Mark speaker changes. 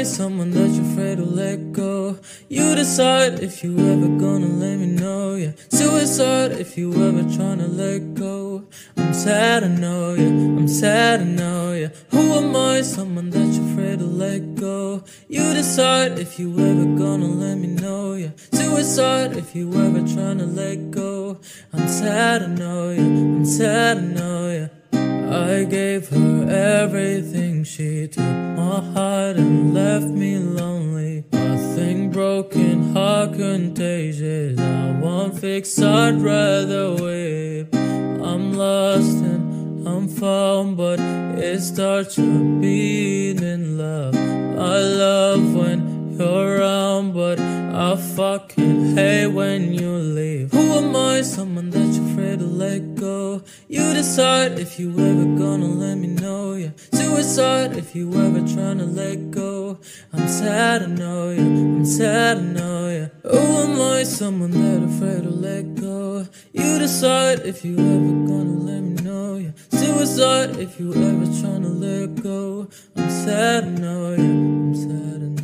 Speaker 1: someone that you're afraid to let go? You decide if you ever gonna let me know, yeah. Suicide if you ever tryna let go. I'm sad, I know, yeah. I'm sad, I know, yeah. Who am I? Someone that you're afraid to let go. You decide if you ever gonna let me know, yeah. Suicide if you ever tryna let go. I'm sad, I know, yeah. I'm sad, I know, yeah. I gave her everything, she took my heart and left me lonely. Nothing broken, heart contagious. I won't fix, I'd rather weep. I'm lost and I'm found, but it starts to beat in love. I love when you're around, but I fucking hate when you leave. Who am I? Someone that you're afraid to let go. You decide if you ever gonna let me know, yeah. Suicide if you ever tryna let go. I'm sad, I know, yeah. I'm sad, I know, yeah. Who am I? Someone that afraid to let go. You decide if you ever gonna let me know, yeah. Suicide if you ever tryna let go. I'm sad, I know, yeah. I'm sad, I know.